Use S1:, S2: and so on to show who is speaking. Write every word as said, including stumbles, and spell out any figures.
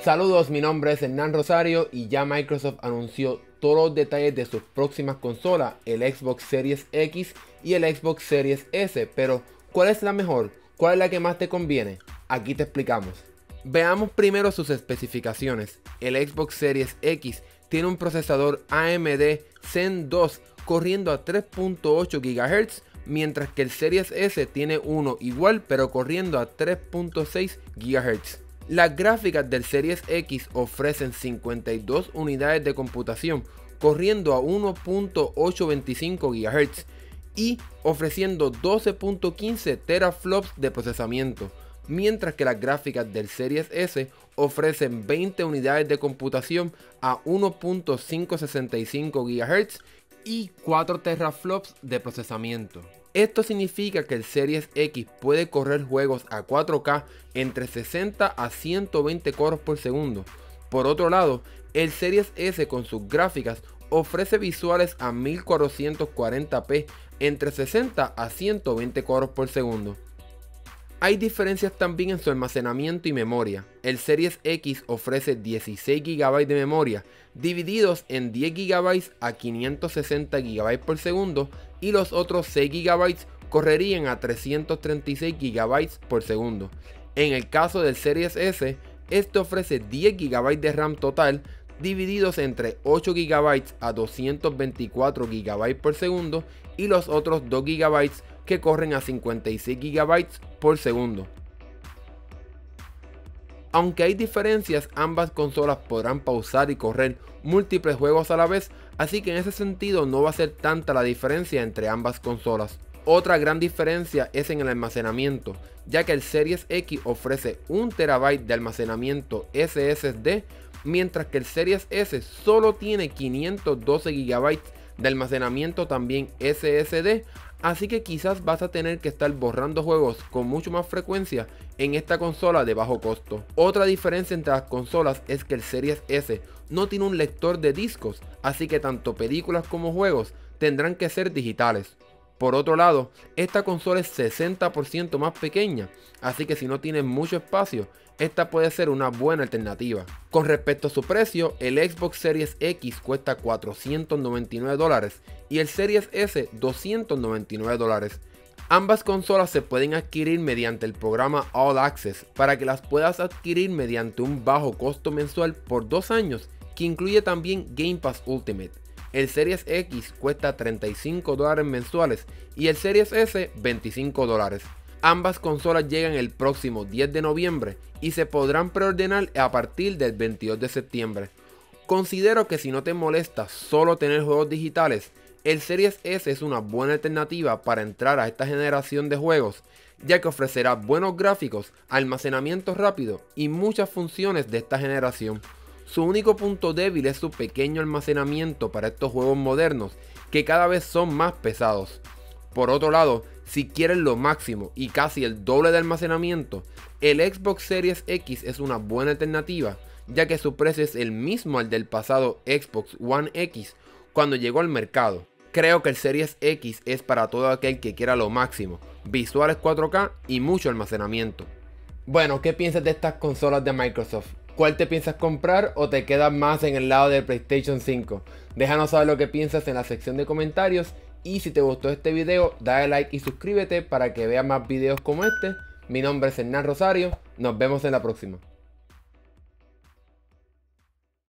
S1: Saludos, mi nombre es Hernán Rosario y ya Microsoft anunció todos los detalles de sus próximas consolas, el Xbox Series X y el Xbox Series S. Pero, ¿cuál es la mejor? ¿Cuál es la que más te conviene? Aquí te explicamos. Veamos primero sus especificaciones. El Xbox Series X tiene un procesador A M D Zen dos corriendo a tres punto ocho gigahertz, mientras que el Series S tiene uno igual pero corriendo a tres punto seis gigahertz. Las gráficas del Series X ofrecen cincuenta y dos unidades de computación corriendo a uno punto ochocientos veinticinco gigahertz y ofreciendo doce punto quince teraflops de procesamiento, mientras que las gráficas del Series S ofrecen veinte unidades de computación a uno punto quinientos sesenta y cinco gigahertz y cuatro teraflops de procesamiento. Esto significa que el Series X puede correr juegos a cuatro K entre sesenta a ciento veinte coros por segundo. Por otro lado, el Series S con sus gráficas ofrece visuales a mil cuatrocientos cuarenta p entre sesenta a ciento veinte coros por segundo. Hay diferencias también en su almacenamiento y memoria. El Series X ofrece dieciséis gigabytes de memoria, divididos en diez gigabytes a quinientos sesenta gigabytes por segundo, y los otros seis gigabytes correrían a trescientos treinta y seis gigabytes por segundo. En el caso del Series S, este ofrece diez gigabytes de RAM total, divididos entre ocho gigabytes a doscientos veinticuatro gigabytes por segundo, y los otros dos gigabytes que corren a cincuenta y seis gigabytes por segundo. Aunque hay diferencias, ambas consolas podrán pausar y correr múltiples juegos a la vez, así que en ese sentido no va a ser tanta la diferencia entre ambas consolas. Otra gran diferencia es en el almacenamiento, ya que el Series X ofrece un terabyte de almacenamiento S S D, mientras que el Series S solo tiene quinientos doce gigabytes de almacenamiento también S S D, así que quizás vas a tener que estar borrando juegos con mucho más frecuencia en esta consola de bajo costo. Otra diferencia entre las consolas es que el Series S no tiene un lector de discos, así que tanto películas como juegos tendrán que ser digitales. Por otro lado, esta consola es sesenta por ciento más pequeña, así que si no tienes mucho espacio, esta puede ser una buena alternativa. Con respecto a su precio, el Xbox Series X cuesta cuatrocientos noventa y nueve dólares y el Series S doscientos noventa y nueve dólares. Ambas consolas se pueden adquirir mediante el programa All Access para que las puedas adquirir mediante un bajo costo mensual por dos años, que incluye también Game Pass Ultimate. El Series X cuesta treinta y cinco dólares mensuales y el Series S veinticinco dólares. Ambas consolas llegan el próximo diez de noviembre y se podrán preordenar a partir del veintidós de septiembre. Considero que si no te molesta solo tener juegos digitales, el Series S es una buena alternativa para entrar a esta generación de juegos, ya que ofrecerá buenos gráficos, almacenamiento rápido y muchas funciones de esta generación. Su único punto débil es su pequeño almacenamiento para estos juegos modernos, que cada vez son más pesados. Por otro lado, si quieres lo máximo y casi el doble de almacenamiento, el Xbox Series X es una buena alternativa, ya que su precio es el mismo al del pasado Xbox One X cuando llegó al mercado. Creo que el Series X es para todo aquel que quiera lo máximo, visuales cuatro K y mucho almacenamiento. Bueno, ¿qué piensas de estas consolas de Microsoft? ¿Cuál te piensas comprar o te quedas más en el lado del PlayStation cinco? Déjanos saber lo que piensas en la sección de comentarios y si te gustó este video, dale like y suscríbete para que veas más videos como este. Mi nombre es Hernán Rosario, nos vemos en la próxima.